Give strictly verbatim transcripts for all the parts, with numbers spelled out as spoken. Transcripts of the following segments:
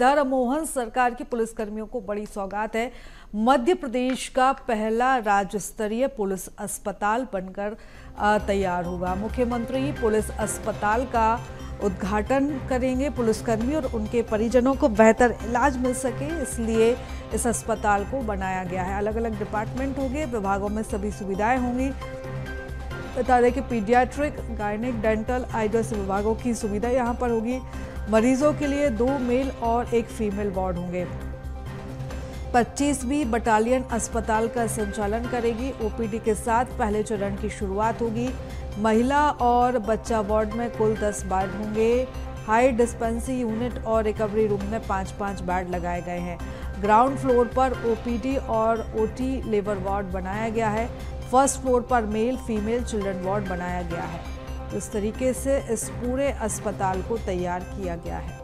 इधर मोहन सरकार की पुलिसकर्मियों को बड़ी सौगात है। मध्य प्रदेश का पहला राज्य स्तरीय पुलिस अस्पताल बनकर तैयार होगा। मुख्यमंत्री पुलिस अस्पताल का उद्घाटन करेंगे। पुलिसकर्मी और उनके परिजनों को बेहतर इलाज मिल सके, इसलिए इस अस्पताल को बनाया गया है। अलग अलग डिपार्टमेंट होंगे, विभागों में सभी सुविधाएं होंगी। बता दें कि पीडियाट्रिक, गायनिक, डेंटल, आई जैसे विभागों की सुविधा यहाँ पर होगी। मरीजों के लिए दो मेल और एक फीमेल वार्ड होंगे। पच्चीसवीं बटालियन अस्पताल का संचालन करेगी। ओपीडी के साथ पहले चरण की शुरुआत होगी। महिला और बच्चा वार्ड में कुल दस बेड होंगे। हाई डिस्पेंसरी यूनिट और रिकवरी रूम में पाँच पाँच बेड लगाए गए हैं। ग्राउंड फ्लोर पर ओपीडी और ओटी लेबर वार्ड बनाया गया है। फर्स्ट फ्लोर पर मेल, फीमेल, चिल्ड्रन वार्ड बनाया गया है। इस तरीके से इस पूरे अस्पताल को तैयार किया गया है।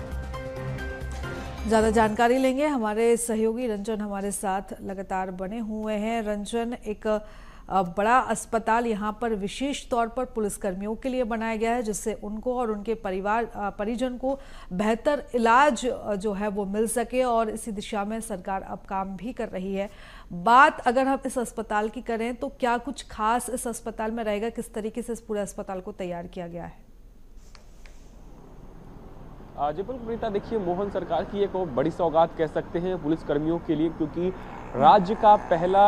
ज़्यादा जानकारी लेंगे, हमारे सहयोगी रंजन हमारे साथ लगातार बने हुए हैं। रंजन, एक बड़ा अस्पताल यहाँ पर विशेष तौर पर पुलिसकर्मियों के लिए बनाया गया है, जिससे उनको और उनके परिवार परिजन को बेहतर इलाज जो है वो मिल सके, और इसी दिशा में सरकार अब काम भी कर रही है। बात अगर हम इस अस्पताल की करें तो क्या कुछ खास इस अस्पताल में रहेगा? किस तरीके से इस पूरे अस्पताल को तैयार किया गया है? जी बिल्कुल प्रीता, देखिए मोहन सरकार की एक बड़ी सौगात कह सकते हैं पुलिस कर्मियों के लिए, क्योंकि राज्य का पहला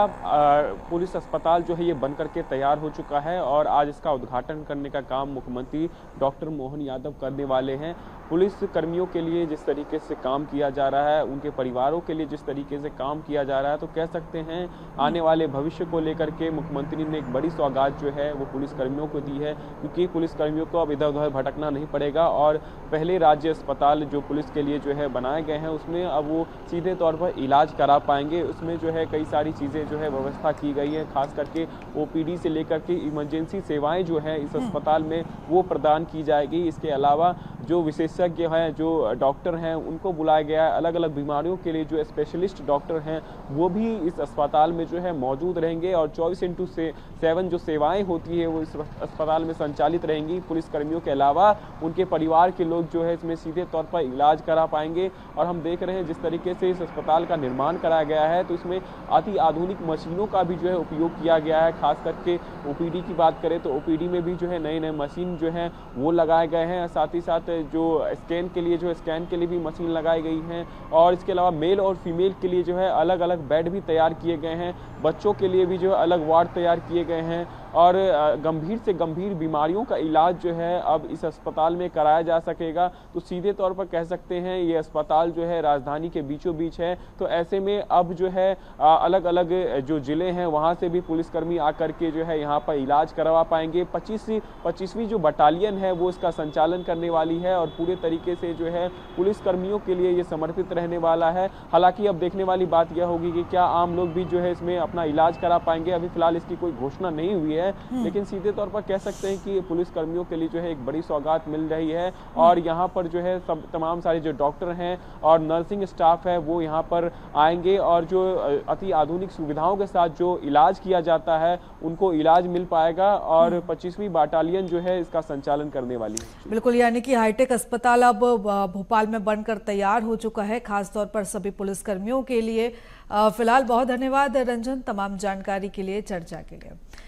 पुलिस अस्पताल जो है ये बन करके तैयार हो चुका है और आज इसका उद्घाटन करने का काम मुख्यमंत्री डॉक्टर मोहन यादव करने वाले हैं। पुलिस कर्मियों के लिए जिस तरीके से काम किया जा रहा है, उनके परिवारों के लिए जिस तरीके से काम किया जा रहा है, तो कह सकते हैं आने वाले भविष्य को लेकर के मुख्यमंत्री ने एक बड़ी सौगात जो है वो पुलिस कर्मियों को दी है, क्योंकि पुलिस कर्मियों को अब इधर उधर भटकना नहीं पड़ेगा और पहले राज्य अस्पताल जो पुलिस के लिए जो है बनाए गए हैं उसमें अब वो सीधे तौर पर इलाज करा पाएंगे। उसमें जो है कई सारी चीज़ें जो है व्यवस्था की गई है, खास करके ओपीडी से लेकर के इमरजेंसी सेवाएं जो है इस अस्पताल में वो प्रदान की जाएगी। इसके अलावा जो विशेषज्ञ हैं, जो डॉक्टर हैं, उनको बुलाया गया है। अलग अलग बीमारियों के लिए जो स्पेशलिस्ट डॉक्टर हैं वो भी इस अस्पताल में जो है मौजूद रहेंगे और चौबीस इंटू से सेवन जो सेवाएं होती है वो इस अस्पताल में संचालित रहेंगी। पुलिसकर्मियों के अलावा उनके परिवार के लोग जो है इसमें सीधे तौर पर इलाज करा पाएंगे। और हम देख रहे हैं जिस तरीके से इस अस्पताल का निर्माण कराया गया है, तो इसमें अति आधुनिक मशीनों का भी जो है उपयोग किया गया है। खास करके ओपीडी की बात करें तो ओपीडी में भी जो है नए नए मशीन जो है वो लगाए गए हैं। साथ ही साथ जो स्कैन के लिए जो स्कैन के लिए भी मशीन लगाई गई हैं और इसके अलावा मेल और फीमेल के लिए जो है अलग अलग बेड भी तैयार किए गए हैं। बच्चों के लिए भी जो है अलग वार्ड तैयार किए गए हैं और गंभीर से गंभीर बीमारियों का इलाज जो है अब इस अस्पताल में कराया जा सकेगा। तो सीधे तौर पर कह सकते हैं ये अस्पताल जो है राजधानी के बीचों बीच है, तो ऐसे में अब जो है अलग अलग जो जिले हैं वहाँ से भी पुलिसकर्मी आकर के जो है यहाँ पर इलाज करवा पाएंगे। पच्चीसवीं पच्चीसवीं जो बटालियन है वो इसका संचालन करने वाली है और पूरे तरीके से जो है पुलिसकर्मियों के लिए ये समर्पित रहने वाला है। हालांकि अब देखने वाली बात यह होगी कि क्या आम लोग भी जो है इसमें अपना इलाज करा पाएंगे। अभी फिलहाल इसकी कोई घोषणा नहीं हुई है, लेकिन सीधे तौर पर कह सकते हैं कि पुलिस कर्मियों के लिए जो है एक बड़ी सौगात मिल रही है और यहाँ पर जो है सब तमाम सारे जो डॉक्टर हैं और नर्सिंग स्टाफ है वो यहाँ पर आएंगे और जो अति आधुनिक सुविधाओं के साथ जो इलाज किया जाता है उनको इलाज मिल पाएगा और पच्चीसवीं बटालियन जो है इसका संचालन करने वाली है। बिल्कुल, यानी कि हाईटेक अस्पताल अब भोपाल में बनकर तैयार हो चुका है, खासतौर पर सभी पुलिसकर्मियों के लिए। फिलहाल बहुत धन्यवाद रंजन तमाम जानकारी के लिए, चर्चा के लिए।